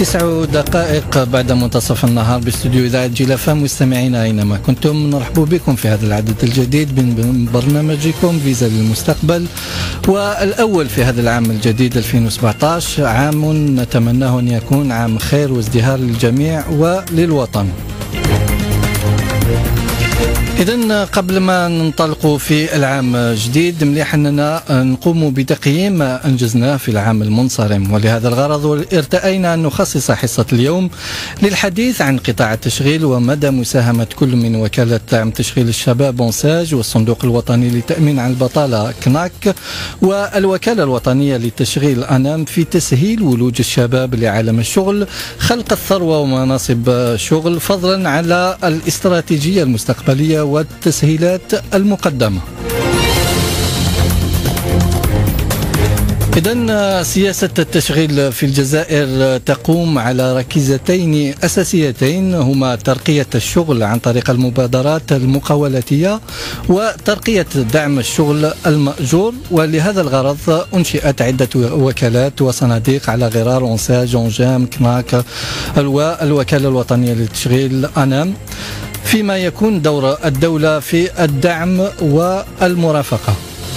9 دقائق بعد منتصف النهار باستوديو إذاعة جيل FM. مستمعينا أينما كنتم، نرحب بكم في هذا العدد الجديد من برنامجكم فيزا للمستقبل، والأول في هذا العام الجديد 2017، عام نتمناه أن يكون عام خير وازدهار للجميع وللوطن. إذن قبل ما ننطلق في العام الجديد، مليح أننا نقوم بتقييم ما أنجزناه في العام المنصرم، ولهذا الغرض ارتأينا أن نخصص حصة اليوم للحديث عن قطاع التشغيل ومدى مساهمة كل من وكالة دعم تشغيل الشباب أونساج والصندوق الوطني للتأمين على البطالة كناك والوكالة الوطنية للتشغيل أنام في تسهيل ولوج الشباب لعالم الشغل، خلق الثروة ومناصب شغل، فضلا على الاستراتيجية المستقبلية والتسهيلات المقدمة. إذن سياسة التشغيل في الجزائر تقوم على ركيزتين أساسيتين، هما ترقية الشغل عن طريق المبادرات المقاولاتية وترقية دعم الشغل المأجور، ولهذا الغرض أنشئت عدة وكالات وصناديق على غرار أونساج، أونجام، كناك، الوكالة الوطنية للتشغيل أنام، فيما يكون دور الدولة في الدعم والمرافقة.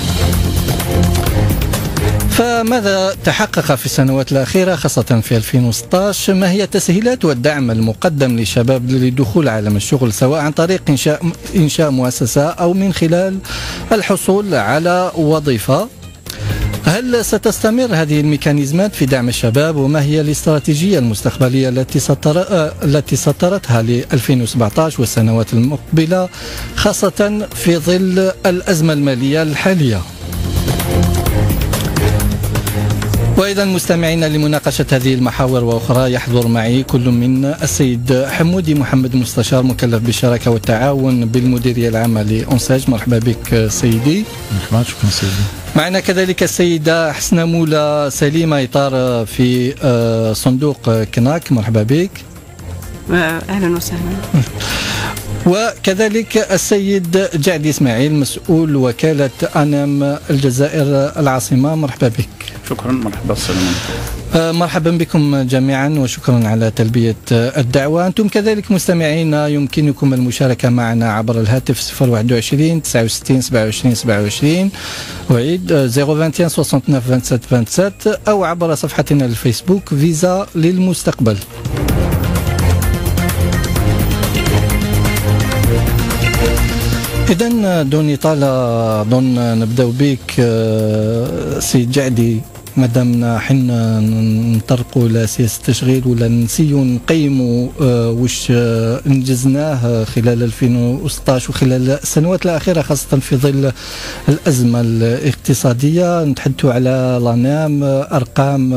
فماذا تحقق في السنوات الأخيرة خاصة في 2016؟ ما هي التسهيلات والدعم المقدم للشباب للدخول عالم الشغل، سواء عن طريق إنشاء مؤسسة أو من خلال الحصول على وظيفة؟ هل ستستمر هذه الميكانيزمات في دعم الشباب؟ وما هي الاستراتيجية المستقبلية التي سطرتها ل 2017 والسنوات المقبلة، خاصة في ظل الأزمة المالية الحالية؟ وإذا مستمعينا، لمناقشة هذه المحاور وأخرى يحضر معي كل من السيد حمودي محمد، مستشار مكلف بالشراكة والتعاون بالمديرية العامة لأونساج. مرحبا بك سيدي. مرحبا، شكرا سيدي. معنا كذلك السيدة حسنة مولا سليمة، إطار في صندوق كناك. مرحبا بك. أهلا وسهلا. وكذلك السيد جعدي إسماعيل، مسؤول وكالة أنام الجزائر العاصمة. مرحبا بك. شكرا. مرحبا. السلام عليكم. مرحبا بكم جميعا وشكرا على تلبية الدعوة. أنتم كذلك مستمعينا يمكنكم المشاركة معنا عبر الهاتف 021 69 27 27 وعيد 021 69 27 27 أو عبر صفحتنا الفيسبوك فيزا للمستقبل. إذن دون إطالة أظن نبدأ بك سيد جعدي، مادامنا حنا نطرقوا لسياسة التشغيل ولا نسيو نقيموا واش انجزناه خلال 2016 وخلال السنوات الأخيرة، خاصة في ظل الأزمة الاقتصادية. نتحدثوا على لانام، أرقام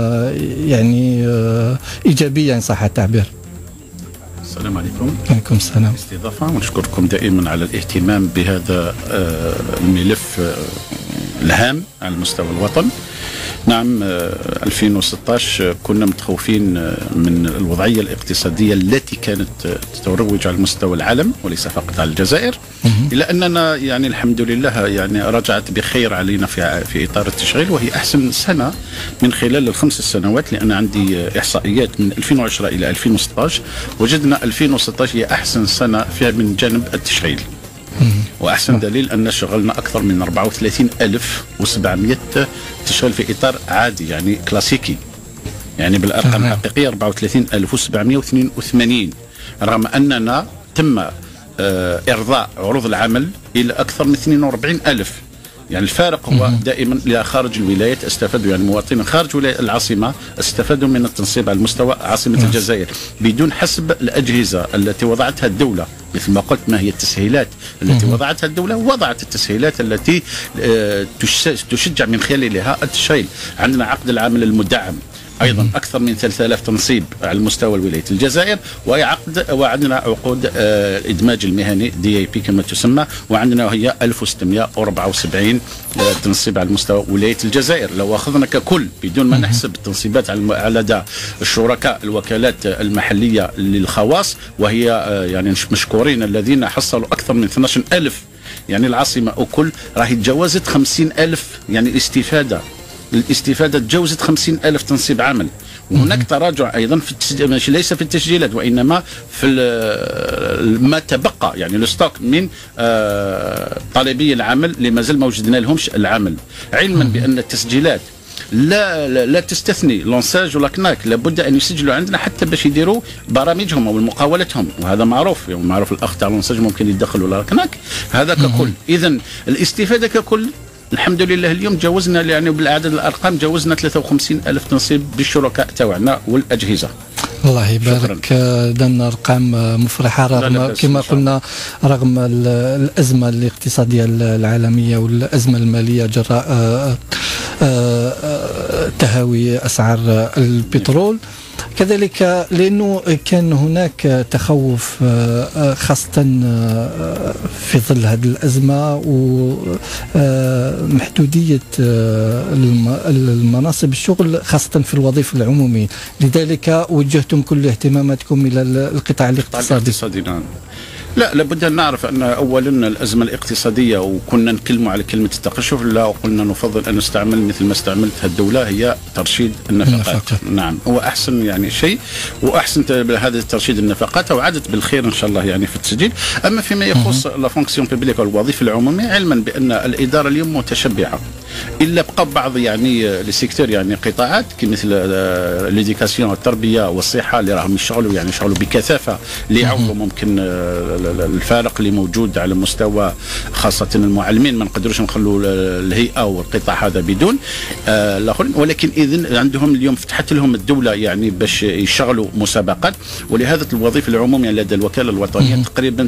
يعني إيجابية إن صح التعبير. السلام عليكم. وعليكم السلام. استضافة، ونشكركم دائما على الاهتمام بهذا الملف الهام على مستوى الوطن. نعم، 2016 كنا متخوفين من الوضعية الاقتصادية التي كانت تتروج على مستوى العالم وليس فقط على الجزائر، إلا أننا يعني الحمد لله يعني رجعت بخير علينا في إطار التشغيل، وهي أحسن سنة من خلال الخمس سنوات، لأن عندي إحصائيات من 2010 إلى 2016 وجدنا 2016 هي أحسن سنة فيها من جانب التشغيل. وأحسن دليل أن شغلنا أكثر من 34,700 تشغل في إطار عادي يعني كلاسيكي، يعني بالأرقام الحقيقية 34,782، رغم أننا تم إرضاء عروض العمل إلى أكثر من 42,000. يعني الفارق هو دائما إلى خارج الولايات استفادوا، يعني مواطنين خارج ولاية العاصمة استفادوا من التنصيب على مستوى عاصمة الجزائر بدون حسب الأجهزة التي وضعتها الدولة. مثل ما قلت، ما هي التسهيلات التي وضعتها الدولة؟ وضعت التسهيلات التي تشجع من خلالها التشغيل. عندنا عقد العمل المدعم أيضا أكثر من 3000 تنصيب على مستوى ولاية الجزائر، وعندنا عقود الإدماج المهني DAP كما تسمى، وعندنا هي 1674 تنصيب على مستوى ولاية الجزائر. لو أخذنا ككل بدون ما نحسب التنصيبات على لدى الشركاء الوكالات المحلية للخواص، وهي يعني مشكورين الذين حصلوا أكثر من 12,000، يعني العاصمة أكل راهي تجاوزت 50,000، يعني الاستفادة تجاوزت 50,000 تنصيب عمل. وهناك تراجع ايضا في ليس في التسجيلات وانما في ما تبقى، يعني الستوك من طالبي العمل اللي مازال ما وجدنا لهمش العمل، علما بان التسجيلات لا تستثني لونساج ولا كناك، لابد ان يسجلوا عندنا حتى باش يديروا برامجهم او مقاولتهم، وهذا معروف، يعني معروف الاخ تاع لونساج ممكن يدخل ولا كناك، هذا ككل. اذا الاستفاده ككل الحمد لله اليوم جاوزنا، يعني بالاعداد الارقام جاوزنا 53,000 تنصيب بالشركاء تاعنا والاجهزه. الله يبارك، دنا ارقام مفرحه رغم كما قلنا رغم الازمه الاقتصاديه العالميه والازمه الماليه جراء تهاوي اسعار البترول، كذلك لأنه كان هناك تخوف خاصة في ظل هذه الأزمة ومحدودية المناصب الشغل خاصة في الوظيفة العمومية، لذلك وجهتم كل اهتماماتكم إلى القطاع الاقتصادي. نعم. لا، لابد أن نعرف أن أولا الأزمة الاقتصادية، وكنا نتكلموا على كلمة التقشف، لا وقلنا نفضل أن نستعمل مثل ما استعملتها الدولة، هي ترشيد النفقات. نعم، هو أحسن يعني شيء، وأحسن هذا ترشيد النفقات، وعادت بالخير إن شاء الله يعني في التسجيل. أما فيما يخص لا فونكسيون بيبليك والوظيفة العمومية، علما بأن الإدارة اليوم متشبعة، إلا بقى بعض يعني لسيكتور يعني قطاعات كمثل ليديكاسيون والتربية والصحة اللي راهم يشتغلوا يعني يشتغلوا بكثافة ليعوضوا ممكن الفارق اللي موجود على مستوى خاصة المعلمين. ما نقدروش نخلوا الهيئة والقطاع هذا بدون الآخرين، ولكن إذن عندهم اليوم فتحت لهم الدولة يعني باش يشغلوا مسابقات، ولهذا الوظيفة العمومية لدى الوكالة الوطنية تقريبا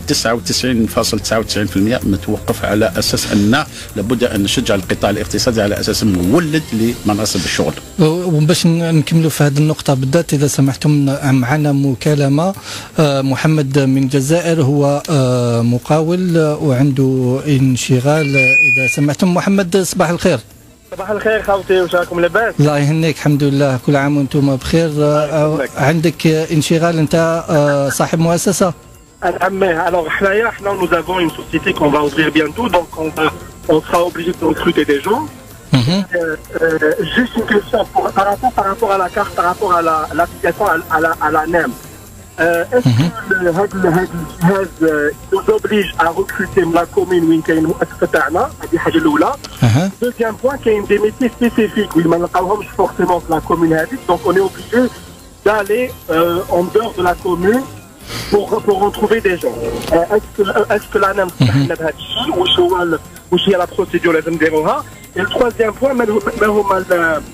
99.99% متوقف على أساس أن لابد أن نشجع القطاع الاقتصادي على أساس مولد لمناصب الشغل. وباش نكملوا في هذه النقطة بالذات إذا سمحتم، معنا مكالمة. محمد من الجزائر، هو مقاول وعنده انشغال. إذا سمحتم محمد، صباح الخير. صباح الخير خوتي، واش راكم لاباس؟ الله يهنيك، الحمد لله، كل عام وانتم بخير. عندك انشغال، انت صاحب مؤسسة؟ نعم. alors حنا nous avons une société qu'on va ouvrir bientôt, donc on sera obligé de recruter des gens. Juste une question par rapport à la carte, par rapport à l'application à la NEM. Est-ce que الجهاز nous oblige à recruter la commune وين كاين المؤسسة تاعنا؟ هذه حاجة الأولى. Deuxième point, كاين des métiers spécifiques وين ما نلقاوهمش forcément في la commune هذيك، donc on est obligé d'aller en dehors de la commune pour retrouver des gens. Est-ce que la NEM تحلنا بهذا الشيء؟ واش هي la procédure اللي لازم نديروها؟ Et le troisième point, ما هما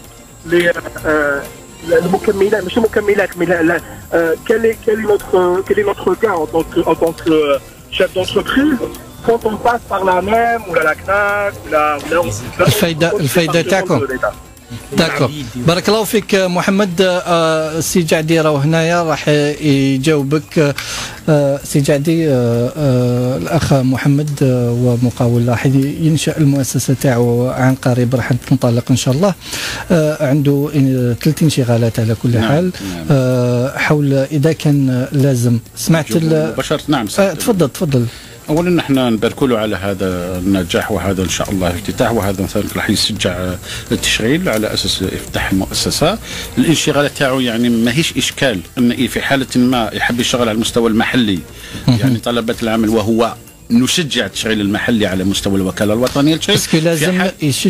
المكملات، ماشي مكملات، quel est notre cas en tant que chef d'entreprise quand on passe par la NEM ou la CNAC الفايدة تاعكم. داكور، بارك الله فيك محمد. سي جعدي راهو هنايا راح يجاوبك. سي جعدي، الاخ محمد ومقاول راح ينشا المؤسسه تاعو عن قريب، راح تنطلق ان شاء الله. عنده 3 انشغالات على كل حال. حول اذا كان لازم سمعت بشرت. نعم، تفضل. اولا نحن نباركوا له على هذا النجاح وهذا ان شاء الله افتتاح، وهذا مثلا راح يشجع التشغيل على اساس افتتاح المؤسسه. الانشغالات تاعو يعني ماهيش اشكال ان في حاله ما يحب يشتغل على المستوى المحلي، يعني طلبات العمل، وهو نشجع التشغيل المحلي على مستوى الوكاله الوطنيه للتشغيل. باسكو لازم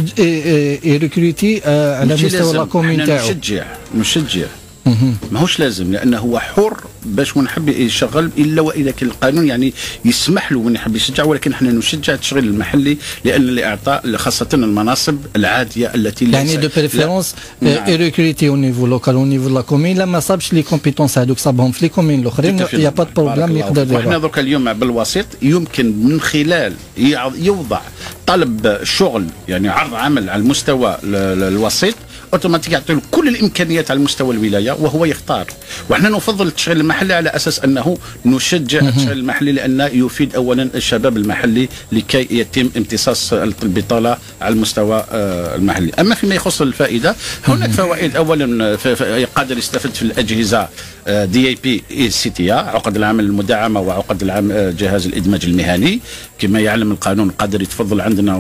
يريكروتي على مستوى لاكومين تاعو. نشجع ماهوش لازم، لانه هو حر باش ونحب يشغل الا واذا كان القانون يعني يسمح له وين يحب يشجع، ولكن احنا نشجع التشغيل المحلي لان لاعطاء خاصه المناصب العاديه التي يعني دو بريفيرونس ريكروتي او نيفو لوكال او نيفو لا كومين. لما صابش لي كومبيتونس هذوك صابهم في لي كومين الاخرين، يا با بروبليم يقدر يديرها. احنا درك اليوم بالوسيط يمكن من خلال يوضع طلب شغل، يعني عرض عمل على المستوى الوسيط، اوتوماتيك يعطي له كل الامكانيات على مستوى الولايه وهو يختار. وحنا نفضل التشغيل المحلي على اساس انه نشجع التشغيل المحلي، لانه يفيد اولا الشباب المحلي لكي يتم امتصاص البطاله على المستوى المحلي. اما فيما يخص الفائده، هناك فوائد. اولا قادر يستفد في الاجهزه DAP CTA، عقد العمل المدعمه وعقد العمل جهاز الادماج المهني، كما يعلم القانون قادر يتفضل عندنا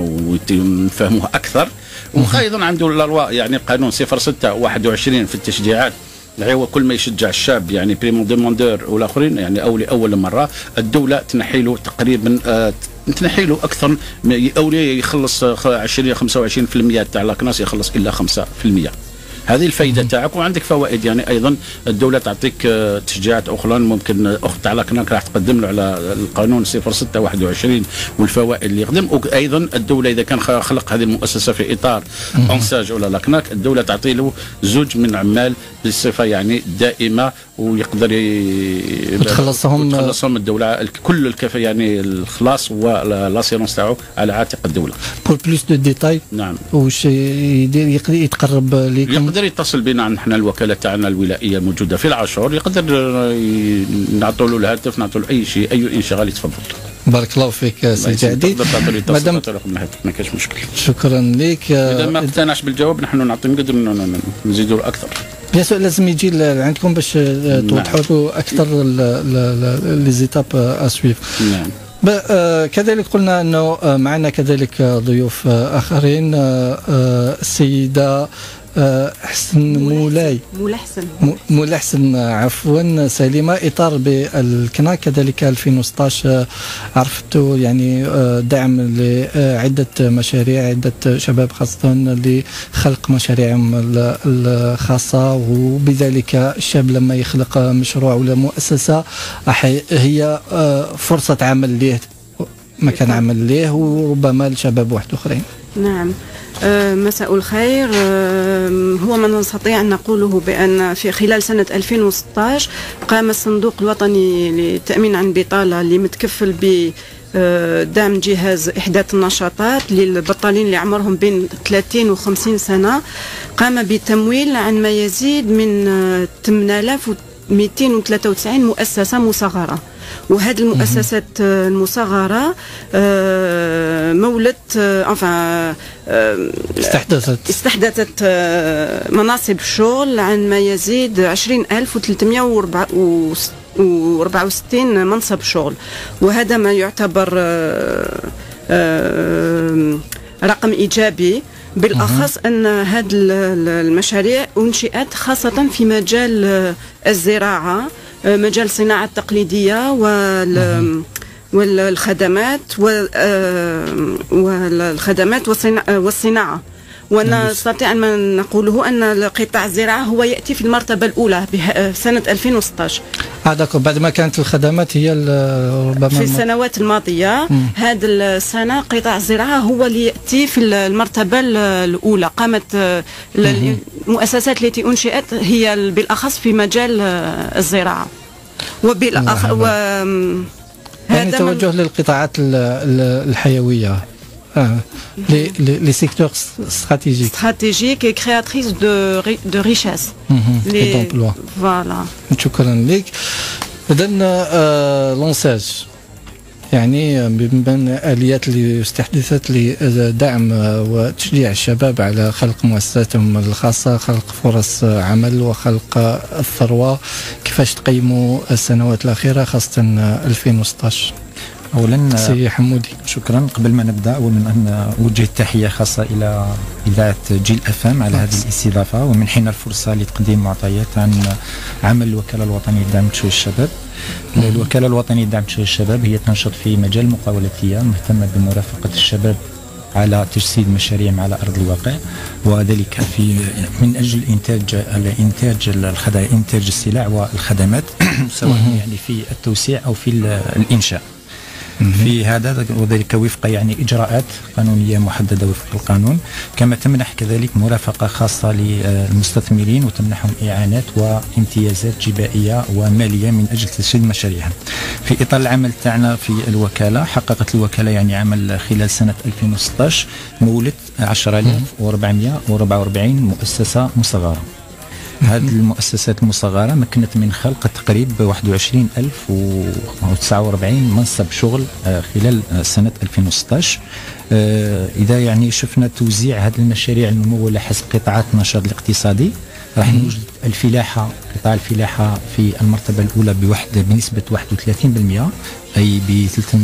ونفهموه اكثر. وايضا عنده يعني قانون 06/21 في التشجيعات هو كل ما يشجع الشاب يعني بريمون دوموندور والاخرين يعني او لاول مره الدوله تنحي له تقريبا تنحي له اكثر اوليه يخلص 20 25% تاع لاكناس يخلص الا 5%. هذه الفائده تاعك. وعندك فوائد يعني ايضا الدوله تعطيك تشجيعات اخرى. ممكن اخت تاع لاكناك راح تقدم له على القانون 0621 والفوائد اللي يقدم. وايضا الدوله اذا كان خلق هذه المؤسسه في اطار انساج ولا لاكناك الدوله تعطي له زوج من عمال بصفه يعني دائمه ويقدر تخلصهم الدوله كل يعني الخلاص والاسيرونس تاعو على عاتق الدوله. بور بلوس دو ديتاي نعم واش يدير يقدر يتقرب لكم؟ يقدر يتصل بنا نحن الوكاله تاعنا الولائيه موجوده في العاشور. يقدر نعطوا له الهاتف نعطوا له اي شيء اي انشغال يتفضل. بارك الله فيك سيدي عدي. مادام ما كاينش مشكل. شكرا لك. اذا ما اقتنعش بالجواب نحن نعطي نقدر نزيدوا اكثر. بيان سور لازم يجي عندكم باش توضحوا له اكثر لي زيتاب اسويف. نعم. كذلك قلنا انه معنا كذلك ضيوف اخرين. السيده مولاي حسن عفوا سليمة إطار بالكنا كذلك 2016 عرفتوا يعني دعم لعدة مشاريع عدة شباب خاصة لخلق مشاريعهم الخاصة. وبذلك الشاب لما يخلق مشروع ولا مؤسسة هي فرصة عمل ليه مكان عمل ليه وربما لشباب واحد آخرين. نعم. مساء الخير. هو ما نستطيع أن نقوله بأن في خلال سنة 2016 قام الصندوق الوطني للتأمين عن البطالة اللي متكفل بدعم جهاز إحداث النشاطات للبطالين اللي عمرهم بين 30 و 50 سنة. قام بتمويل عن ما يزيد من 8293 مؤسسة مصغرة. وهذه المؤسسات المصغرة مولت استحدثت مناصب شغل عن ما يزيد 20364 منصب شغل. وهذا ما يعتبر رقم إيجابي. بالأخص أن هذه المشاريع أنشئت خاصة في مجال الزراعة مجال الصناعة التقليدية والخدمات والصناعة. ونستطيع أن نقوله أن قطاع الزراعة هو يأتي في المرتبة الأولى سنة 2016. بعد ما كانت الخدمات هي ربما في السنوات الماضية. هذه السنة قطاع الزراعة هو اللي يأتي في المرتبة الأولى. قامت المؤسسات التي أنشئت هي بالأخص في مجال الزراعة يعني توجه للقطاعات الحيوية. Les secteurs stratégiques et créatrices de richesse. Et d'emploi. Voilà. شكرا لك. إذا لونساج يعني من الآليات اللي استحدثت لدعم وتشجيع الشباب على خلق مؤسساتهم الخاصة خلق فرص عمل وخلق الثروة. كيفاش تقيموا السنوات الأخيرة خاصة 2016؟ اولا سي حمودي. شكرا. قبل ما نبدا اولا ان اوجه تحيه خاصه الى اذاعه جيل افام على هذه الاستضافه ومنحنا الفرصه لتقديم معطيات عن عمل الوكاله الوطنيه لدعم تشويه الشباب. الوكاله الوطنيه لدعم تشويه الشباب هي تنشط في مجال المقاولاتيه مهتمه بمرافقه الشباب على تجسيد مشاريعهم على ارض الواقع وذلك من اجل انتاج الخدمات انتاج السلع والخدمات سواء يعني في التوسيع او في الانشاء. في هذا وذلك وفق يعني إجراءات قانونية محددة وفق القانون. كما تمنح كذلك مرافقة خاصة للمستثمرين وتمنحهم إعانات وامتيازات جبائية ومالية من أجل تسويق مشاريعهم. في إطار العمل تاعنا في الوكالة حققت الوكالة يعني عمل خلال سنة 2016 مولد 10444 مؤسسة مصغرة. هذه المؤسسات المصغرة مكنت من خلق تقريبا 21049 منصب شغل خلال سنة 2016. إذا يعني شفنا توزيع هذه المشاريع الممولة حسب قطاعات النشاط الاقتصادي راح نوجد الفلاحة، قطاع الفلاحة في المرتبة الأولى بنسبة 31%، أي ب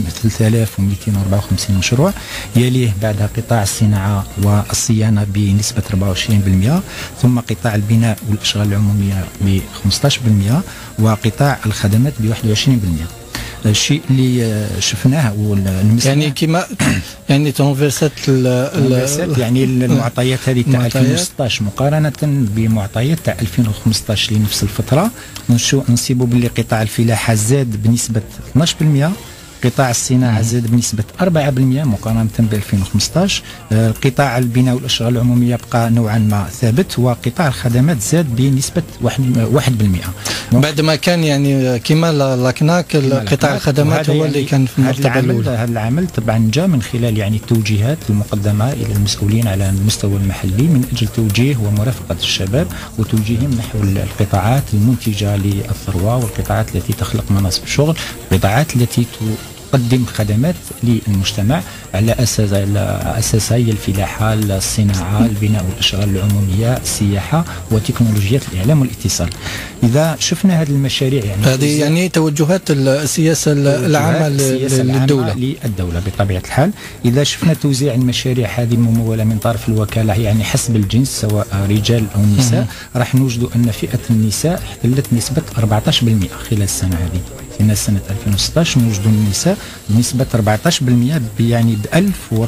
3254 مشروع. يليه بعدها قطاع الصناعة والصيانة بنسبة 24%، ثم قطاع البناء والأشغال العمومية ب 15%، وقطاع الخدمات ب 21%. الشيء اللي شفناه يعني كما يعني تنفرست يعني المعطيات هذه تاع 2016 مقارنة بمعطيات تاع 2015 لنفس الفترة، نصيبوا باللي قطاع الفلاحة زاد بنسبة 12%، قطاع الصناعة زاد بنسبة 4% مقارنة ب 2015، قطاع البناء والأشغال العمومية بقى نوعا ما ثابت، وقطاع الخدمات زاد بنسبة 1%. بعد ما كان يعني كما لاكناك قطاع الخدمات هو اللي كان في المرتبة الأولى. هذا العمل طبعا جاء من خلال يعني التوجيهات المقدمة إلى المسؤولين على المستوى المحلي من أجل توجيه ومرافقة الشباب وتوجيههم نحو القطاعات المنتجة للثروة والقطاعات التي تخلق مناصب شغل، القطاعات التي تقدم خدمات للمجتمع على أساس هي الفلاحة، الصناعة، البناء والأشغال العمومية، السياحة، وتكنولوجيات الإعلام والاتصال. إذا شفنا هذه المشاريع يعني هذه يعني توجهات السياسة العامة للدولة بطبيعة الحال. إذا شفنا توزيع المشاريع هذه الممولة من طرف الوكالة يعني حسب الجنس سواء رجال أو نساء، راح نوجد أن فئة النساء احتلت نسبة 14% خلال السنة هذه. في سنة 2016 نوجد النساء بنسبة 14% يعني ب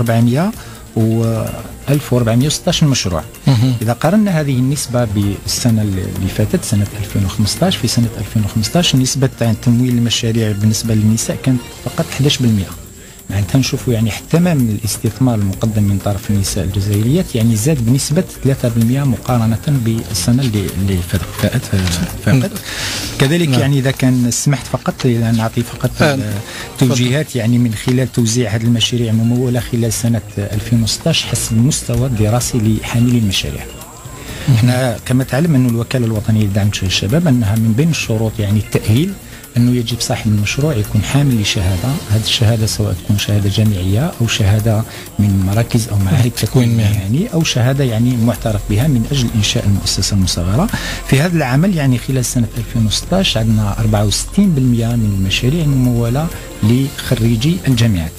1416 مشروع. إذا قارنا هذه النسبة بالسنة اللي فاتت سنة 2015، في سنة 2015 نسبة تمويل المشاريع بالنسبة للنساء كانت فقط 11%. معناتها نشوفوا يعني احتمام الاستثمار المقدم من طرف النساء الجزائريات يعني زاد بنسبة 3% مقارنة بالسنة اللي فاتت. كذلك يعني إذا كان سمحت فقط نعطي فقط توجيهات يعني من خلال توزيع هذه المشاريع الممولة خلال سنة 2016 حسب المستوى الدراسي لحاملي المشاريع. احنا كما تعلم أن الوكالة الوطنية لدعم الشباب أنها من بين الشروط يعني التأهيل أنه يجب صاحب المشروع يكون حامل لشهادة، هذه الشهادة سواء تكون شهادة جامعية أو شهادة من مراكز أو معاهد تكوين مهني أو شهادة يعني معترف بها من أجل إنشاء المؤسسة المصغرة. في هذا العمل يعني خلال سنة 2016 عندنا 64% من المشاريع الممولة لخريجي الجامعات.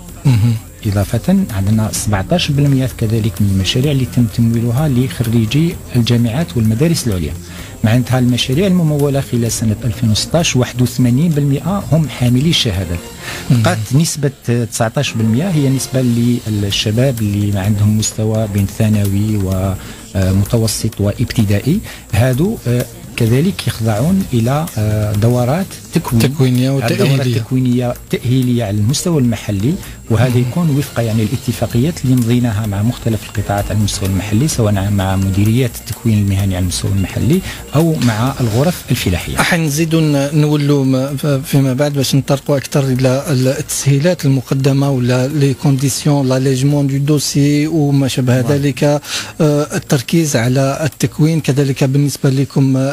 إضافة عندنا 17% كذلك من المشاريع اللي تم تمويلها لخريجي الجامعات والمدارس العليا. معناتها المشاريع الممولة خلال سنة 2016 81% هم حاملي الشهادات. بقات نسبة 19% هي نسبة للشباب اللي ما عندهم مستوى بين ثانوي ومتوسط وابتدائي، هادو كذلك يخضعون إلى دورات تكوينية تأهيلية على المستوى المحلي، وهذا يكون وفق يعني الاتفاقيات اللي مضيناها مع مختلف القطاعات على المستوى المحلي سواء مع مديريات التكوين المهني على المستوى المحلي أو مع الغرف الفلاحية. حنزيدوا نولوا فيما بعد باش نطرقوا أكثر إلى التسهيلات المقدمة ولا لي كونديسيون لاليجمون دو دوسي وما شابه ذلك، التركيز على التكوين كذلك بالنسبة لكم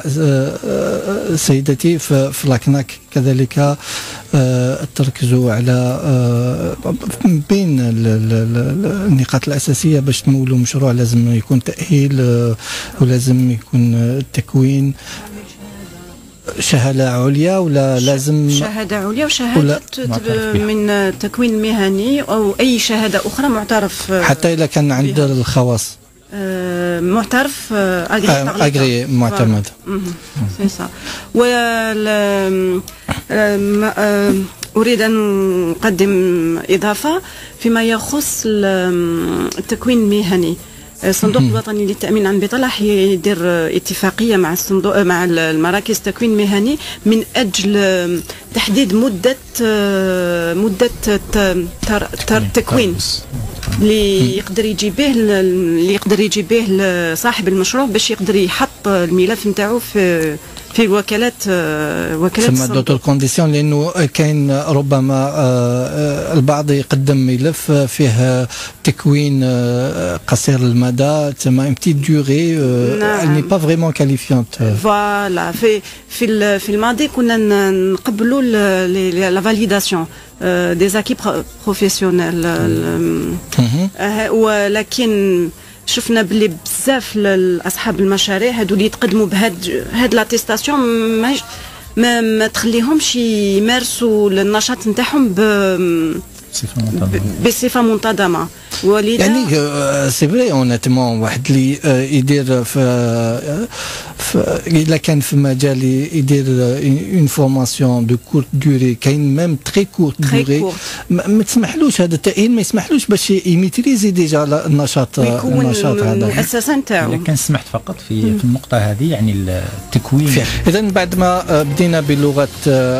سيدتي في لاكناك كذلك تركزوا على بين النقاط الأساسية باش تمولوا مشروع لازم يكون تأهيل ولازم يكون التكوين شهادة عليا ولا لازم شهادة عليا وشهادة من تكوين مهني أو أي شهادة أخرى معترف حتى إذا كان عند الخواص معترف أجري معتمد. أريد أن أقدم إضافة فيما يخص التكوين المهني. الصندوق الوطني للتأمين عن البطالة يدير اتفاقية مع الصندوق مع المراكز التكوين المهني من أجل تحديد مدة التكوين اللي يقدر يجي به صاحب المشروع باش يقدر يحط الملف نتاعو في وكالات ثم دوتر كونديسيون، لانه كاين ربما البعض يقدم ملف فيه تكوين قصير المدى تما امتي ديوري ني با فريمون كاليفيونت. فوالا في الماضي كنا نقبلوا لا فاليداسيون دي زاكيب بروفيسيونيل، ولكن شفنا بلي بزاف لاصحاب المشاريع هادو اللي يتقدموا بهاد لاتيستاسيون ما تخليهمش يمارسوا النشاط نتاعهم بصفه منتظمه. ولذا يعني سي فري اونيتمون واحد اللي يدير في الا كان في مجال يدير اون فورماسيون دو كورت دوري، كاين ميم تري كورت دوري ما تسمحلوش هذا التأهيل، ما يسمحلوش باش يميتريزي ديجا النشاط هذا المؤسسه نتاعو. الا كان سمحت فقط في النقطه هذه يعني التكوين. اذا بعد ما بدينا بلغه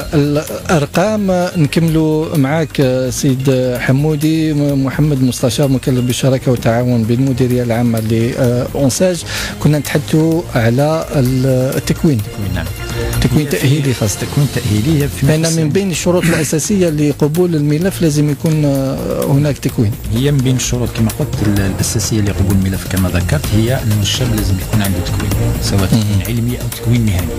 الارقام نكملوا معك سيد حمودي محمد، مستشار مكلف بالشراكه والتعاون بالمديريه العامه لأونساج. كنا نتحدثوا على التكوين. نعم، تكوين تأهيلي خاص. تكوين تأهيلي لأن من بين الشروط الأساسية لقبول الملف لازم يكون هناك تكوين. هي من بين الشروط كما قلت الأساسية لقبول الملف كما ذكرت، هي أن الشاب لازم يكون عنده تكوين، سواء تكوين علمي أو تكوين مهني.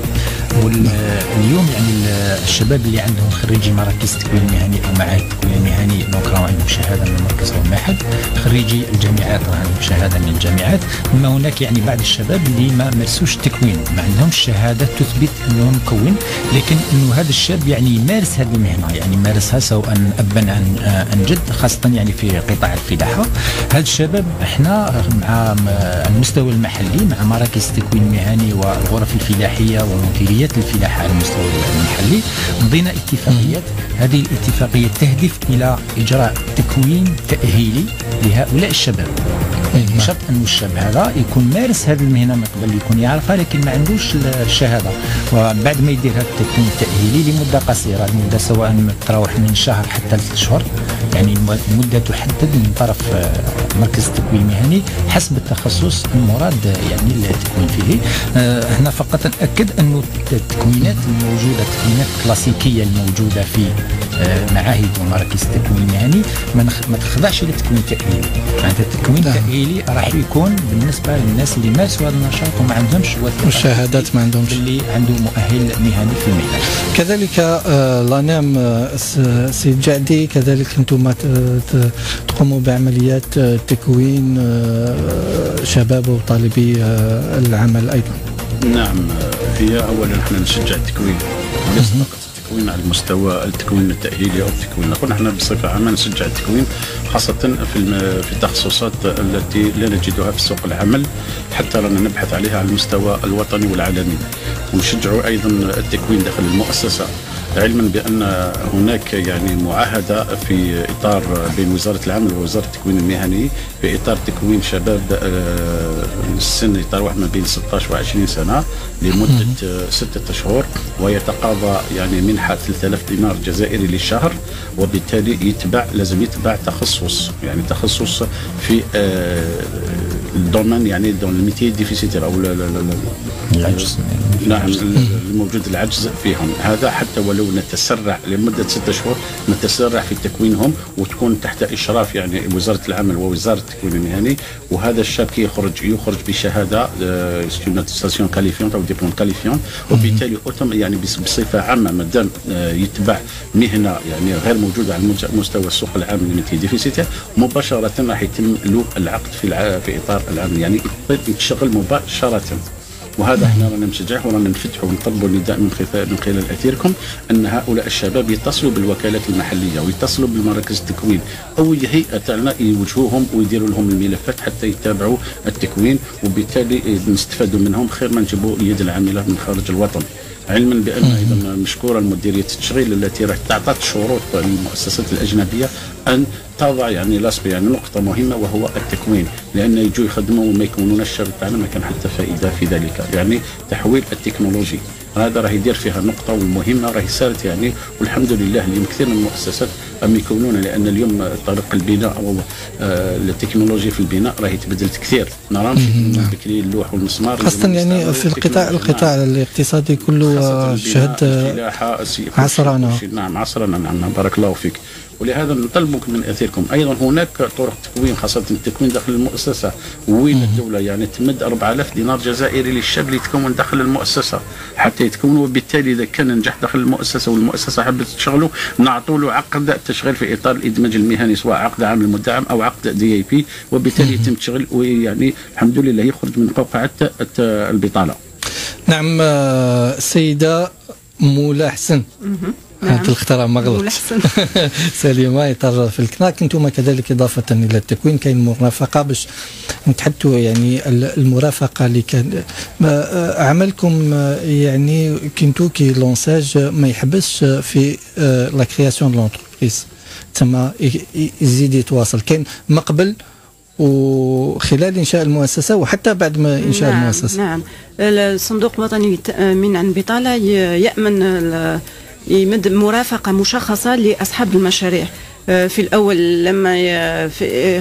واليوم يعني الشباب اللي عندهم خريجي مراكز تكوين مهني أو معاهد تكوين مهني دونك راهم عندهم شهادة من المركز أو المعهد، خريجي الجامعات راهم عندهم شهادة من الجامعات. أما هناك يعني بعض الشباب اللي ما مارسوش التكوين، ما عندهمش شهادة تثبت أنه مكون، لكن أنه هذا الشاب يعني يمارس هذه المهنة، يعني يمارسها سواء أبا عن جد، خاصة يعني في قطاع الفلاحة. هذا الشباب احنا مع المستوى المحلي مع مراكز تكوين مهني والغرف الفلاحية ومديريات الفلاحة على المستوى المحلي مضينا اتفاقيات. هذه الاتفاقية تهدف إلى إجراء تكوين تأهيلي لهؤلاء الشباب. بشرط أن الشاب هذا يكون مارس هذه المهنة من قبل، يكون يعرفها لكن ما عندوش الشهادة، وبعد ما يدير هذا التكوين التأهيلي لمدة قصيرة، المدة سواء تراوح من شهر حتى 3 أشهر، يعني المدة تحدد من طرف مركز التكوين المهني حسب التخصص المراد يعني التكوين فيه. هنا فقط نأكد أن التكوينات الموجودة، التكوينات الكلاسيكية الموجودة في معاهد ومراكز التكوين المهني ما تخضعش للتكوين التأهيلي. معناتها التكوين التأهيلي راح يكون بالنسبة للناس اللي مارسوا هذا النشاط وما عندهمش الشهادات، ما عندهمش اللي عنده مؤهل مهني في الميدان. كذلك لانام سيد جعدي، كذلك انتم تقوموا بعمليات تكوين شباب وطالبي العمل ايضا. نعم، هي اولا احنا نشجع التكوين، ليس فقط التكوين على المستوى التكوين التأهيلي او التكوين، نقول احنا بصفه عامه نشجع التكوين خاصه في التخصصات التي لا نجدها في سوق العمل، حتى رانا نبحث عليها على المستوى الوطني والعالمي، ونشجعوا ايضا التكوين داخل المؤسسه، علما بان هناك يعني معاهده في اطار بين وزاره العمل ووزاره التكوين المهني في اطار تكوين شباب السن يتراوح ما بين 16 و20 سنه لمده 6 أشهر، ويتقاضى يعني منحه 3000 دينار جزائري للشهر، وبالتالي لازم يتبع تخصص، يعني تخصص في الدومين، يعني الميتي ديفيسيتير او العجز. نعم، الموجود العجز فيهم، هذا حتى ولو نتسرع لمده 6 أشهر نتسرع في تكوينهم، وتكون تحت اشراف يعني وزاره العمل ووزاره التكوين المهني. وهذا الشاب كي يخرج بشهاده ستيوناتيزاسيون كاليفيون او ديبلوم كاليفيون، وبالتالي يعني بصفه عامه ما دام يتبع مهنه يعني غير موجوده على مستوى السوق العام الميتي ديفيسيتير، مباشره راح يتم له العقد في اطار العمل، يعني يشتغل مباشره. وهذا احنا رانا نشجعه ورانا نفتحوا ونطلبوا النداء من خلال اثيركم ان هؤلاء الشباب يتصلوا بالوكالات المحليه ويتصلوا بالمراكز التكوين او هيئه تاعنا يوجهوهم ويديروا لهم الملفات حتى يتابعوا التكوين، وبالتالي نستفادوا منهم خير ما نجيبوا اليد العامله من خارج الوطن. علما بان ايضا مشكورا مديريه التشغيل التي راح تعطت شروط للمؤسسات الاجنبيه ان تضع يعني يعني نقطه مهمه وهو التكوين، لان يجوا يخدموا وما يكونون الشرط تاعنا ما كان حتى فائده في ذلك، يعني تحويل التكنولوجي هذا راح يدير فيها نقطه والمهمه راهي صارت يعني، والحمد لله اليوم كثير من المؤسسات أم يكونون، لان اليوم طريق البناء او التكنولوجيا في البناء راهي تبدلت كثير، نراهمش بكري اللوح والمسمار خاصه يعني في القطاع الاقتصادي كله شهد عصرنا. نعم عصرنا، نعم بارك الله فيك. ولهذا نطلبك من اثيركم ايضا هناك طرق تكوين خاصه التكوين داخل المؤسسه، وين الدوله يعني تمد 4000 دينار جزائري للشاب اللي يتكون داخل المؤسسه حتى يتكون، وبالتالي اذا كان نجح داخل المؤسسه والمؤسسه حابه تشغله نعطوا له عقد تشغيل في اطار الادماج المهني، سواء عقد عامل مدعم او عقد DAP، وبالتالي يتم تشغيل ويعني الحمد لله يخرج من قوقعه البطاله. نعم السيده مولا حسن. نعم. الخترع ما غلط. سليمه يطر في الكناك. انتم كذلك اضافه الى التكوين كاين مرافقه باش نتحدثوا يعني المرافقه اللي كان عملكم يعني كنتو كي لونساج ما يحبسش في لا كرياسيون دو لونتربريز، تما يزيد يتواصل كاين ما قبل وخلال انشاء المؤسسه وحتى بعد ما انشاء المؤسسه. نعم الصندوق الوطني للتامين عن البطاله يامن يمد مرافقة مشخصة لأصحاب المشاريع في الأول لما في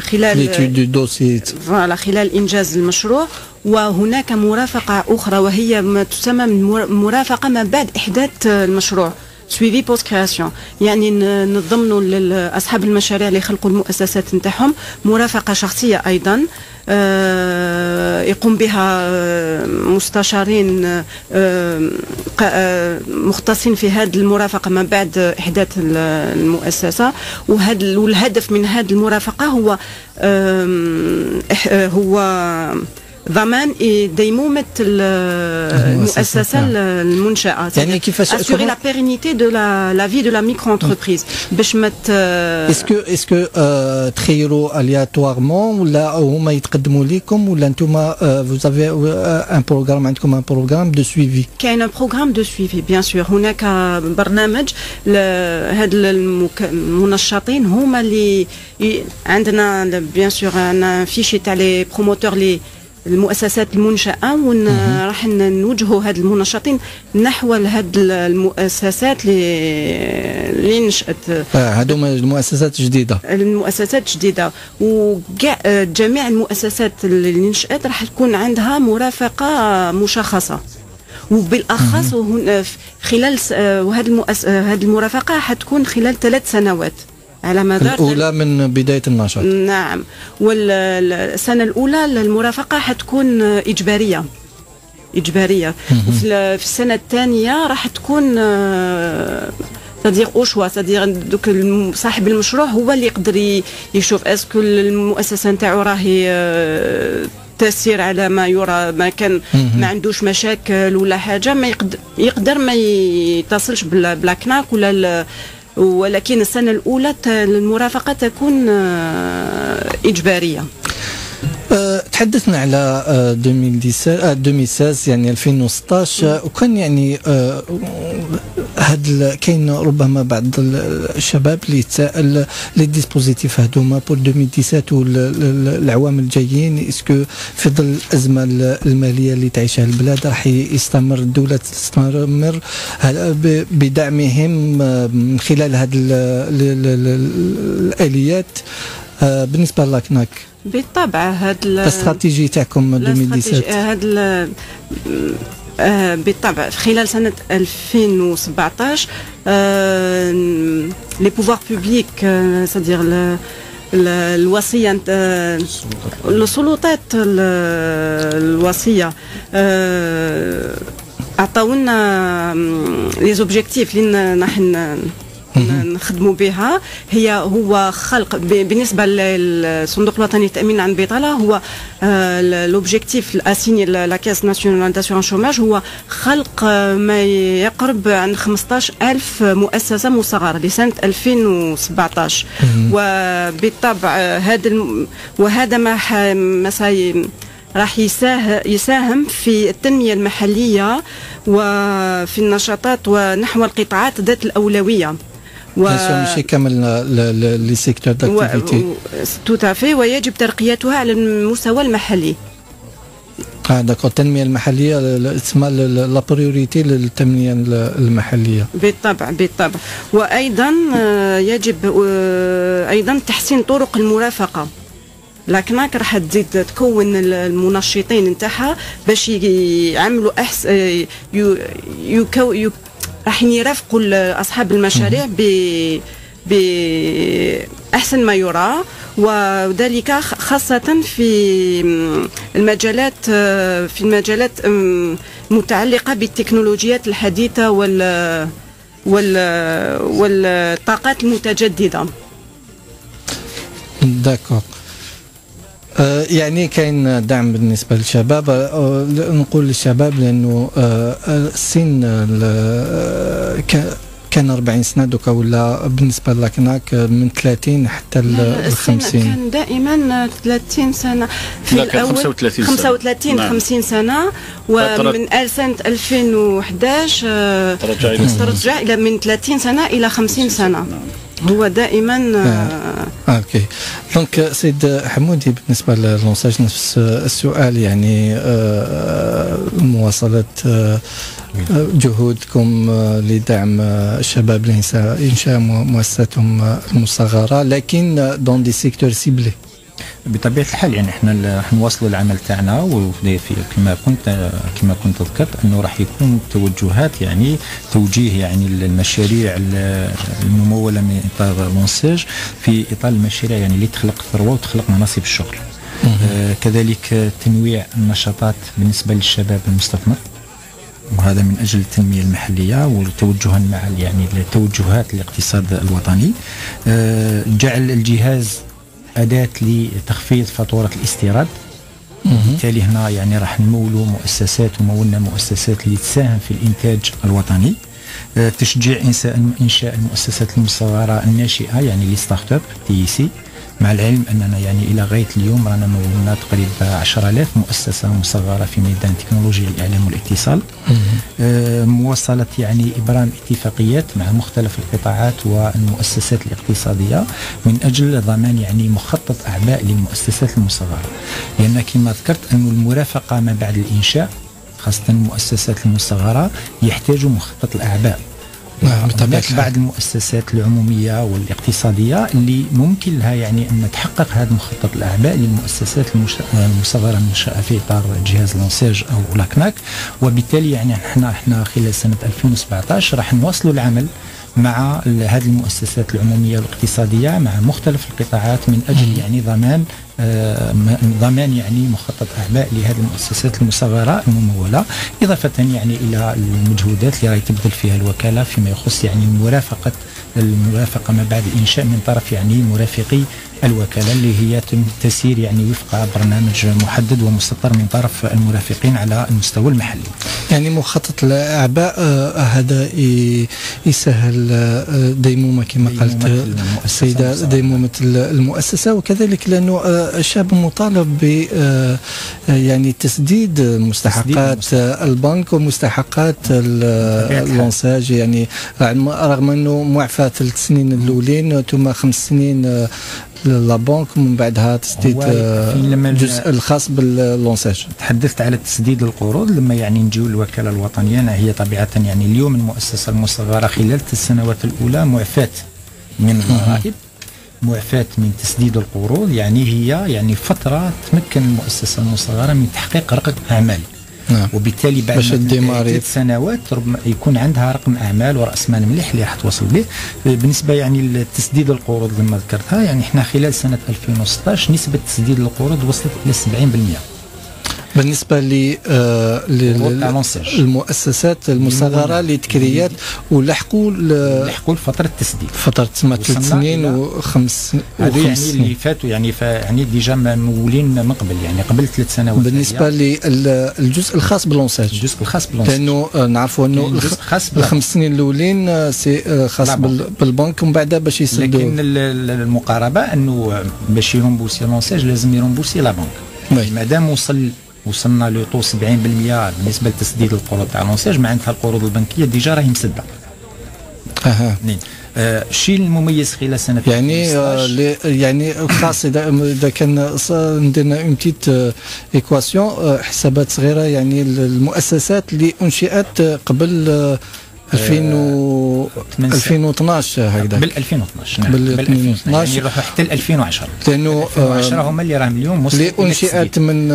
خلال إنجاز المشروع، وهناك مرافقة أخرى وهي ما تسمى مرافقة ما بعد إحداث المشروع سويفي بوست كرياسيون، يعني نضمنوا لأصحاب المشاريع اللي يخلقوا المؤسسات نتاعهم مرافقة شخصية أيضا يقوم بها مستشارين مختصين في هذه المرافقة ما بعد إحداث المؤسسة. والهدف من هذه المرافقة هو ضمان ديمومة المؤسسة المنشأة، يعني كيفاش assurer la pérennité de la vie de la micro-entreprise باش ما اسكو تخيروا الياتوارمون ولا هما يتقدموا لكم ولا انتم فوزافي ان بروغرام، عندكم ان بروغرام دو سويفي؟ كاين ان بروغرام دو سويفي بيان سور. هناك برنامج هاد المنشطين هما اللي عندنا بيان سور ان فيشي تاع لي بروموتور لي المؤسسات المنشأة، وراح نوجهوا هاد المنشطين نحو هاد المؤسسات اللي نشأت. هذوما المؤسسات الجديدة. المؤسسات الجديدة وكاع جميع المؤسسات اللي نشأت راح تكون عندها مرافقة مشخصة، وبالأخص خلال هذه المرافقة حتكون خلال 3 سنوات على مدار الأولى من بداية النشاط. نعم، والسنة الأولى المرافقة حتكون إجبارية. وفي السنة الثانية راح تكون صديق أوشوا، صديق دوك صاحب المشروع هو اللي يقدر يشوف اسكو المؤسسة نتاعو راهي تسير على ما يرى، ما كان ما عندوش مشاكل ولا حاجة، ما يقدر ما يتصلش بلا كناك ولا ولكن السنة الأولى المرافقة تكون إجبارية. تحدثنا على 2016 يعني 2016 وكان يعني كاين ربما بعض الشباب اللي يتساءل لي ديسبوزيتيف هذوما بور 2017 والعوام الجايين، اسكو في ظل الازمه الماليه اللي تعيشها البلاد راح يستمر الدوله تستمر بدعمهم من خلال هذه الاليات بالنسبه لكناك؟ بالطبع هاد الاستراتيجي تاعكم 2017 بالطبع خلال سنة 2017 لي بوفوار بوبليك صديق الوصية السلطات الوصية عطاونا لي زوبجيكتيف اللي نحن نخدموا بها. هو خلق بالنسبه للصندوق الوطني للتامين عن البطاله، هو لوبجيكتيف الاسيني لا كاس ناسيونال داسيورانس شوماج هو خلق ما يقرب عن 15,000 مؤسسه مصغره لسنه 2017. وبالطبع وهذا ما راح يساهم في التنميه المحليه وفي النشاطات ونحو القطاعات ذات الاولويه. ماشي كامل لي سيكتور داكتيفيتي توتافي، ويجب ترقيتها على المستوى المحلي. داكور، التنميه المحليه تسمى لا بريوريتي للتنميه المحليه. بالطبع. وايضا يجب ايضا تحسين طرق المرافقه. لكنك راح تزيد تكون المنشطين نتاعها باش يعملوا راح يرافقوا اصحاب المشاريع بأحسن ما يرام، وذلك خاصة في المجالات متعلقة بالتكنولوجيات الحديثة والطاقات المتجددة. داكور. يعني كاين دعم بالنسبه للشباب، نقول للشباب لانه السن كان 40 سنه دوكا، ولا بالنسبه لكناك من 30 حتى ل 50 كان دائما 30 سنه في الاول، 35 50 سنه، ومن سنه 2011 ترجع الى من 30 سنه الى 50 سنه. هو دائما اوكي. دونك سيد حمودي، بالنسبه للونساج نفس السؤال، يعني مواصله جهودكم لدعم الشباب لإنشاء مؤسساتهم المصغرة، لكن دون دي سيكتور سيبلي. بطبيعه الحال يعني احنا نواصلوا العمل تاعنا، وفي كما كنت ذكرت انه راح يكون توجهات، يعني توجيه يعني المشاريع المموله من اطار لونساج في اطار المشاريع يعني اللي تخلق ثروه وتخلق مناصب الشغل. كذلك تنويع النشاطات بالنسبه للشباب المستثمر، وهذا من اجل التنميه المحليه وتوجها مع يعني توجهات الاقتصاد الوطني. جعل الجهاز أداة لتخفيض فاتورة الاستيراد، وبالتالي هنا يعني راح نمولوا مؤسسات ومولنا مؤسسات اللي تساهم في الإنتاج الوطني. تشجيع إنشاء المؤسسات المصغرة الناشئة، يعني لي ستارت اب TEC، مع العلم أننا يعني إلى غاية اليوم رانا مولنا تقريبا 10,000 مؤسسة مصغرة في ميدان تكنولوجيا الإعلام والاتصال. مواصلة يعني إبرام اتفاقيات مع مختلف القطاعات والمؤسسات الاقتصادية من أجل ضمان يعني مخطط أعباء للمؤسسات المصغرة، لأن كما ذكرت أن المرافقة ما بعد الإنشاء خاصة المؤسسات المصغرة يحتاجوا مخطط الأعباء. هناك بعض المؤسسات العمومية والاقتصادية اللي ممكن لها يعني أن تحقق هذا مخطط الأعباء للمؤسسات المصغرة المنشأة في إطار جهاز لونساج أو لاكناك. وبالتالي يعني احنا خلال سنة 2017 راح نواصلوا العمل مع هذه المؤسسات العمومية والاقتصادية مع مختلف القطاعات من أجل يعني ضمان يعني مخطط أعباء لهذه المؤسسات المصغرة الممولة، إضافة يعني إلى المجهودات اللي راهي تبذل فيها الوكالة فيما يخص يعني المرافقة ما بعد الإنشاء من طرف يعني مرافقي الوكالة اللي هي تسير يعني وفق برنامج محدد ومسطر من طرف المرافقين على المستوى المحلي. يعني مخطط الأعباء هذا يسهل ديمومة كما قالت السيدة، ديمومة المؤسسة، وكذلك لأنه الشاب مطالب ب يعني تسديد مستحقات البنك ومستحقات اللونساج، يعني رغم أنه معفى 3 سنين الأولين ثم 5 سنين لابنك ومن بعدها تسديد الجزء الخاص باللونساج. تحدثت على تسديد القروض. لما يعني نجيو الوكالة الوطنية، هي طبيعة يعني اليوم المؤسسة المصغرة خلال السنوات الأولى معفاة من الضرائب، معفاة من تسديد القروض، يعني هي يعني فترة تمكن المؤسسة المصغرة من تحقيق رقم أعمال. وبالتالي بعد 3 سنوات ربما يكون عندها رقم اعمال وراس مال مليح اللي راح توصل به. بالنسبه يعني لتسديد القروض لما ذكرتها، يعني احنا خلال سنه 2016 نسبه تسديد القروض وصلت الى 70%. بالنسبه للمؤسسات المصغره للتكريات ولحقوا فتره التسديد، فتره 3 سنين وخمس هذو يعني اللي فاتوا يعني ديجا مولين من قبل، يعني قبل 3 سنوات. بالنسبه للجزء الخاص باللونساج، الجزء الخاص باللونساج لانه نعرفوا انه ال5 سنين الاولين سي خاص بالبنك ومن بعد باش يسدوا، لكن المقاربه انه باش يرومبورسي اللونساج لازم يرومبورسي لا بنك. ما دام وصلنا لطو 70% بالنسبه لتسديد القروض تاع لونساج، معناتها القروض البنكيه ديجا راهي مسده. الشيء المميز خلال سنه يعني خاص اذا كان ندير اون بتيت ايكواسيون حسابات صغيره، يعني المؤسسات اللي انشئت قبل 2012 هكذا، قبل 2012 يعني يروحوا حتى 2010 لانه 2010 هما اللي راهم اليوم اللي انشئت من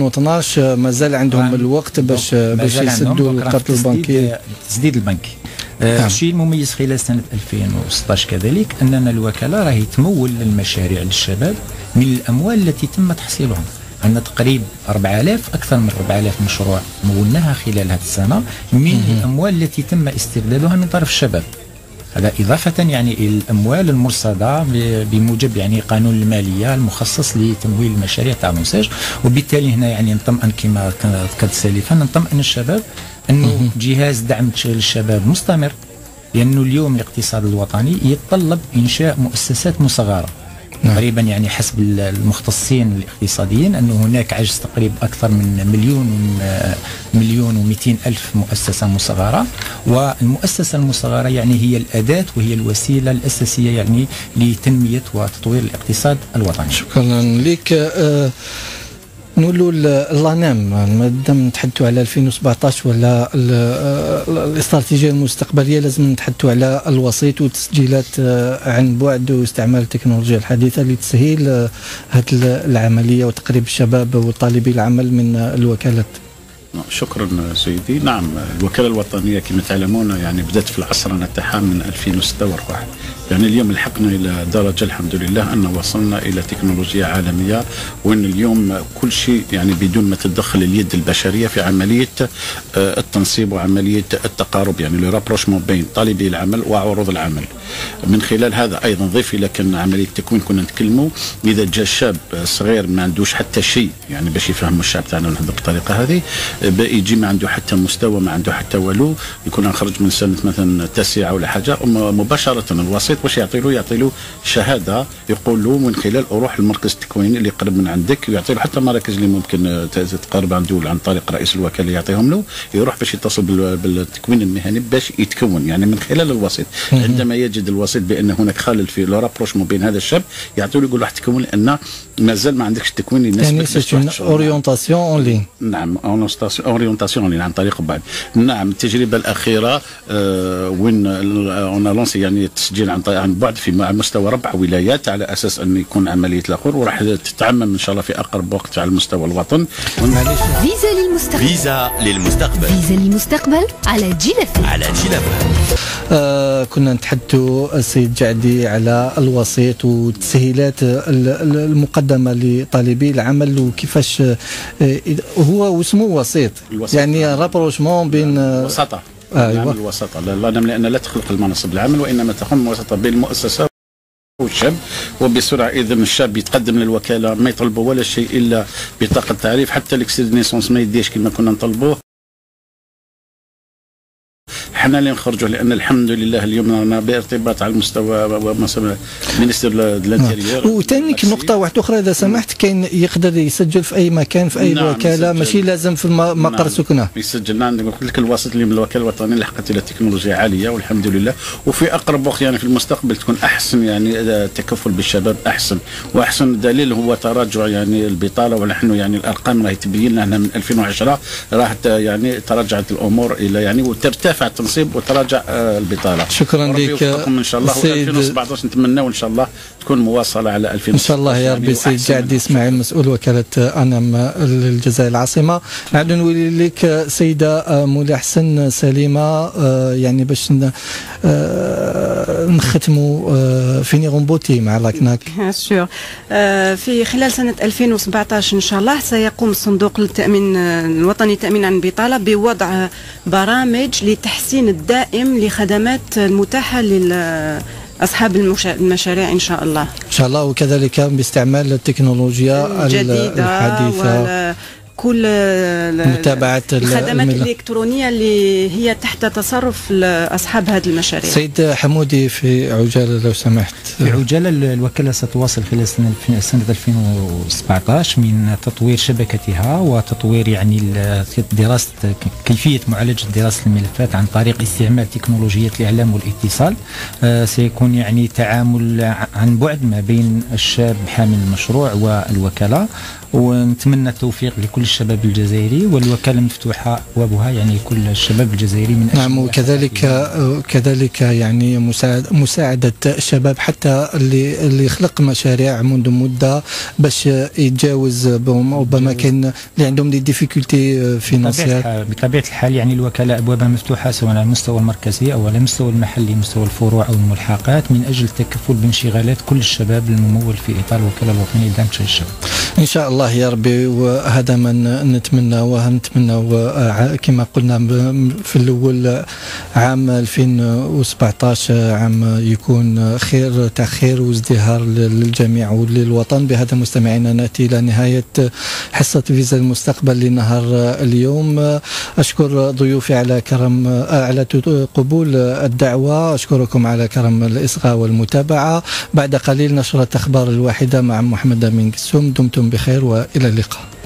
2012 مازال عندهم الوقت باش يسدوا القرض البنكي، التسديد البنكي. الشيء المميز خلال سنة 2016 كذلك أننا الوكالة راهي تمول المشاريع للشباب من الأموال التي تم تحصيلها. عندنا تقريبا 4000 أكثر من 4000 مشروع مولناها خلال هذه السنة من الأموال التي تم استردادها من طرف الشباب. هذا إضافة يعني إلى الأموال المرصدة بموجب يعني قانون المالية المخصص لتمويل المشاريع تاع المونساج. وبالتالي هنا يعني نطمئن كما ذكرت سالفا، نطمئن الشباب أنه جهاز دعم الشباب مستمر، لأنه اليوم الاقتصاد الوطني يتطلب إنشاء مؤسسات مصغرة. تقريبا يعني حسب المختصين الاقتصاديين أنه هناك عجز تقريبا أكثر من مليون و200 ألف مؤسسة مصغرة، والمؤسسة المصغرة يعني هي الأداة وهي الوسيلة الأساسية يعني لتنمية وتطوير الاقتصاد الوطني. شكرا لك. نقولوا لانام مادام نتحدثوا على 2017 ولا الاستراتيجيه المستقبليه، لازم نتحدثوا على الوسيط والتسجيلات عن بعد واستعمال التكنولوجيا الحديثه لتسهيل هذه العمليه وتقريب الشباب وطالبي العمل من الوكالات. شكرا سيدي. نعم، الوكالة الوطنية كما تعلمون يعني بدأت في العصرنة تاعها من 2006 واربعة. يعني اليوم لحقنا إلى درجة الحمد لله أن وصلنا إلى تكنولوجيا عالمية، وأن اليوم كل شيء يعني بدون ما تتدخل اليد البشرية في عملية التنصيب وعملية التقارب، يعني لو رابروشمون بين طالبي العمل وعروض العمل. من خلال هذا أيضا ضيف إلى كان عملية التكوين كنا نتكلموا إذا جاء شاب صغير ما عندوش حتى شيء يعني باش يفهموا الشعب تاعنا بالطريقة هذه، يجي ما عنده حتى مستوى، ما عنده حتى والو، يكون خرج من سنة مثلا تاسعة ولا حاجة، مباشرة الوسيط واش يعطي له شهادة، يقول له من خلال أروح المركز التكويني اللي قرب من عندك، ويعطي له حتى مراكز اللي ممكن تقرب عنده عن طريق رئيس الوكالة يعطيهم له، يروح باش يتصل بالتكوين المهني باش يتكون يعني من خلال الوسيط. عندما يجد الوسيط بأن هناك خلل في لو رابروشمون بين هذا الشاب، يعطوا له يقول له تكون لأن مازال ما عندكش التكوين اللي يناسبك. يعني سي اورينتاسيون اون لين. نعم، اورينتاسيون عن طريق بعد. نعم، التجربه الاخيره وين اون لونسي يعني التسجيل عن بعد في مستوى 4 ولايات على اساس ان يكون عمليه الاخر، وراح تتعمم ان شاء الله في اقرب وقت على مستوى الوطن. فيزا للمستقبل على جيل كنا نتحدثوا السيد جعدي على الوسيط والتسهيلات المقدمه لطالبي العمل وكيفاش هو واسمه وسيط يعني رابروشمون بين وسطة. أيوة. الوسطة لأن لا تخلق المناصب العمل، وإنما تقوم وسطة بين المؤسسة والشاب. وبسرعة إذن الشاب يتقدم للوكالة ما يطلبوا ولا شيء إلا بطاقة تعريف، حتى الاكسيد نيسونس ما يديش كما كنا نطلبوه. حنا اللي نخرجوا، لان الحمد لله اليوم رانا بارتباط على المستوى مثلا مينستير الانتيريور. وثاني نقطه واحده اخرى اذا سمحت، كاين يقدر يسجل في اي مكان في اي وكاله، ماشي لازم في مقر سكنه. يسجل. نقول لك الوسط اللي من الوكاله الوطنيه لحقت الى تكنولوجيا عاليه والحمد لله، وفي اقرب وقت يعني في المستقبل تكون احسن يعني التكفل بالشباب احسن واحسن. دليل هو تراجع يعني البطاله، ونحن يعني الارقام راهي تبين لنا من 2010 راح يعني تراجعت الامور الى يعني وترتفع التنصيب وتراجع البطاله. شكرا لك ان شاء الله. 2017 نتمنى وان شاء الله تكون مواصله على 2016 ان شاء الله يا ربي. سيد جعدي اسماعيل مسؤول وكاله انام الجزائر العاصمه. نعود نولي لك سيده مولاي حسن سليمه، يعني باش نختموا فيني غومبوتي مع لاكناك. في خلال سنه 2017 ان شاء الله سيقوم الصندوق للتامين الوطني للتامين عن البطاله بوضع برامج لتحسين الدائم لخدمات المتاحه أصحاب المشاريع إن شاء الله. إن شاء الله، وكذلك باستعمال التكنولوجيا الحديثة كل متابعة الخدمات الإلكترونية اللي هي تحت تصرف أصحاب هذه المشاريع. سيد حمودي في عجالة لو سمحت. في عجالة الوكالة ستواصل خلال سنة 2017 من تطوير شبكتها وتطوير يعني دراسة كيفية معالجة دراسة الملفات عن طريق استعمال تكنولوجية الإعلام والاتصال. سيكون يعني تعامل عن بعد ما بين الشاب حامل المشروع والوكالة، ونتمنى التوفيق لكل الشباب الجزائري، والوكالة مفتوحة أبوابها يعني كل الشباب الجزائري من أجل. نعم، وكذلك يعني مساعدة الشباب حتى اللي يخلق مشاريع منذ مدة باش يتجاوز ربما كاين اللي عندهم دي ديفيكولتي فينانسيير. بطبيعة الحال يعني الوكالة أبوابها مفتوحة سواء على المستوى المركزي أو على المستوى المحلي، مستوى الفروع أو الملحقات، من أجل التكفل بانشغالات كل الشباب الممول في إطار الوكالة الوطنية لدعم شؤون الشباب. إن شاء الله يا ربي، وهذا ما نتمنى كما قلنا في الأول عام 2017 عام يكون خير وازدهار للجميع وللوطن. بهذا مستمعينا نأتي إلى نهاية حصة فيزا المستقبل لنهار اليوم. أشكر ضيوفي على قبول الدعوة، أشكركم على كرم الإصغاء والمتابعة. بعد قليل نشرة أخبار الواحدة مع محمد أمين قسوم. دمتم بخير وإلى اللقاء.